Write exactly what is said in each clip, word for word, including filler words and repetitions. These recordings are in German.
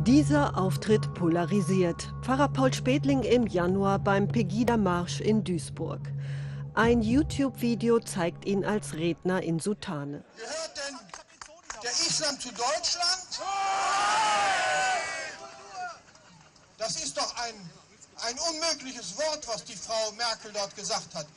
Dieser Auftritt polarisiert. Pfarrer Paul Spätling im Januar beim Pegida-Marsch in Duisburg. Ein YouTube-Video zeigt ihn als Redner in Soutane. Gehört denn der Islam zu Deutschland? Das ist doch ein, ein unmögliches Wort, was die Frau Merkel dort gesagt hat.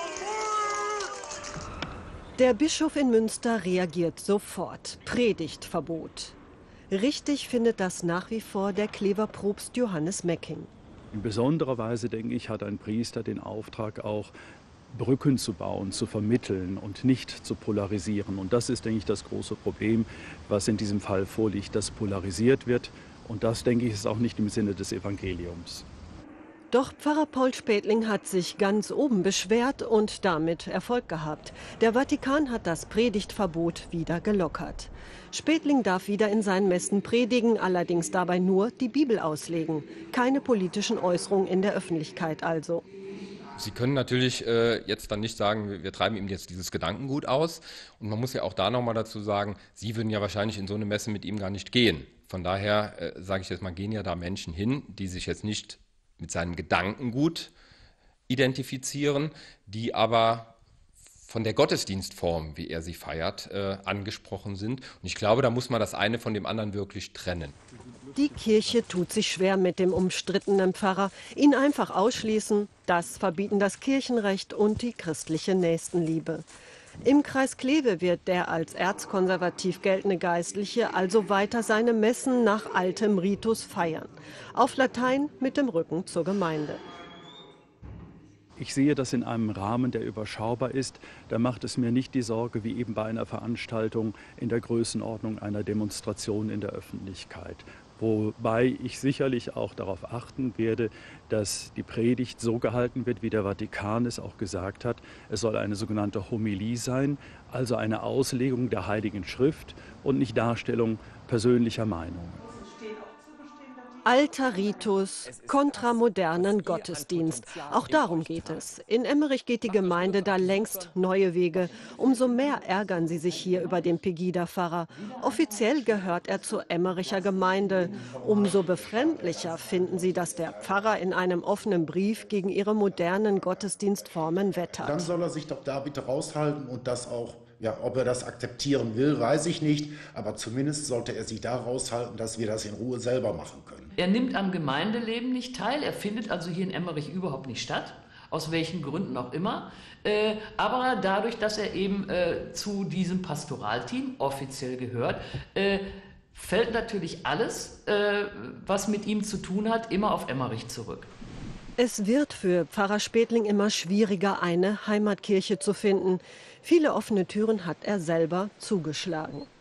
Der Bischof in Münster reagiert sofort. Predigtverbot. Richtig findet das nach wie vor der Clever-Propst Johannes Mecking. In besonderer Weise, denke ich, hat ein Priester den Auftrag, auch Brücken zu bauen, zu vermitteln und nicht zu polarisieren. Und das ist, denke ich, das große Problem, was in diesem Fall vorliegt, dass polarisiert wird. Und das, denke ich, ist auch nicht im Sinne des Evangeliums. Doch Pfarrer Paul Spätling hat sich ganz oben beschwert und damit Erfolg gehabt. Der Vatikan hat das Predigtverbot wieder gelockert. Spätling darf wieder in seinen Messen predigen, allerdings dabei nur die Bibel auslegen. Keine politischen Äußerungen in der Öffentlichkeit also. Sie können natürlich äh, jetzt dann nicht sagen, wir, wir treiben ihm jetzt dieses Gedankengut aus. Und man muss ja auch da nochmal dazu sagen, Sie würden ja wahrscheinlich in so eine Messe mit ihm gar nicht gehen. Von daher, äh, sage ich jetzt mal, gehen ja da Menschen hin, die sich jetzt nicht mit seinem Gedankengut identifizieren, die aber von der Gottesdienstform, wie er sie feiert, äh, angesprochen sind. Und ich glaube, da muss man das eine von dem anderen wirklich trennen. Die Kirche tut sich schwer mit dem umstrittenen Pfarrer. Ihn einfach ausschließen, das verbieten das Kirchenrecht und die christliche Nächstenliebe. Im Kreis Kleve wird der als erzkonservativ geltende Geistliche also weiter seine Messen nach altem Ritus feiern. Auf Latein mit dem Rücken zur Gemeinde. Ich sehe das in einem Rahmen, der überschaubar ist. Da macht es mir nicht die Sorge, wie eben bei einer Veranstaltung in der Größenordnung einer Demonstration in der Öffentlichkeit. Wobei ich sicherlich auch darauf achten werde, dass die Predigt so gehalten wird, wie der Vatikan es auch gesagt hat. Es soll eine sogenannte Homilie sein, also eine Auslegung der Heiligen Schrift und nicht Darstellung persönlicher Meinungen. Alter Ritus kontra modernen Gottesdienst. Auch darum geht es. In Emmerich geht die Gemeinde da längst neue Wege. Umso mehr ärgern sie sich hier über den Pegida-Pfarrer. Offiziell gehört er zur Emmericher Gemeinde. Umso befremdlicher finden sie, dass der Pfarrer in einem offenen Brief gegen ihre modernen Gottesdienstformen wettert. Dann soll er sich doch da bitte raushalten und das auch. Ja, ob er das akzeptieren will, weiß ich nicht, aber zumindest sollte er sich da raushalten, dass wir das in Ruhe selber machen können. Er nimmt am Gemeindeleben nicht teil, er findet also hier in Emmerich überhaupt nicht statt, aus welchen Gründen auch immer, äh, aber dadurch, dass er eben äh, zu diesem Pastoralteam offiziell gehört, äh, fällt natürlich alles, äh, was mit ihm zu tun hat, immer auf Emmerich zurück. Es wird für Pfarrer Spätling immer schwieriger, eine Heimatkirche zu finden. Viele offene Türen hat er selber zugeschlagen.